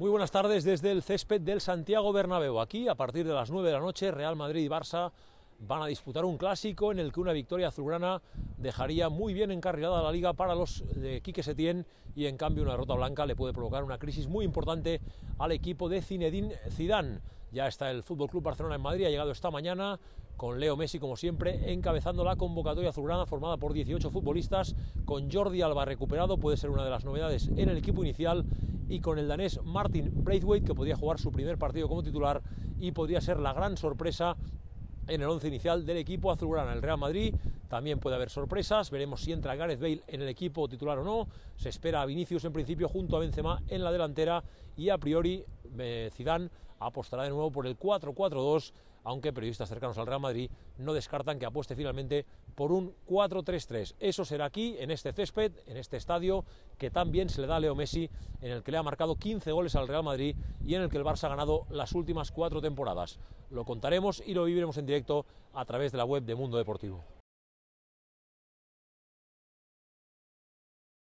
Muy buenas tardes desde el césped del Santiago Bernabéu. Aquí, a partir de las 9 de la noche, Real Madrid y Barça van a disputar un clásico en el que una victoria azulgrana dejaría muy bien encarrilada la Liga para los de Quique Setién, y en cambio una derrota blanca le puede provocar una crisis muy importante al equipo de Zinedine Zidane. Ya está el FC Barcelona en Madrid, ha llegado esta mañana con Leo Messi, como siempre, encabezando la convocatoria azulgrana formada por 18 futbolistas, con Jordi Alba recuperado, puede ser una de las novedades en el equipo inicial, y con el danés Martin Braithwaite, que podría jugar su primer partido como titular y podría ser la gran sorpresa en el once inicial del equipo azulgrana. El Real Madrid también puede haber sorpresas, veremos si entra Gareth Bale en el equipo titular o no. Se espera a Vinicius en principio junto a Benzema en la delantera, y a priori Zidane apostará de nuevo por el 4-4-2, aunque periodistas cercanos al Real Madrid no descartan que apueste finalmente por un 4-3-3. Eso será aquí, en este césped, en este estadio que tan bien se le da a Leo Messi, en el que le ha marcado 15 goles al Real Madrid y en el que el Barça ha ganado las últimas 4 temporadas. Lo contaremos y lo viviremos en directo a través de la web de Mundo Deportivo.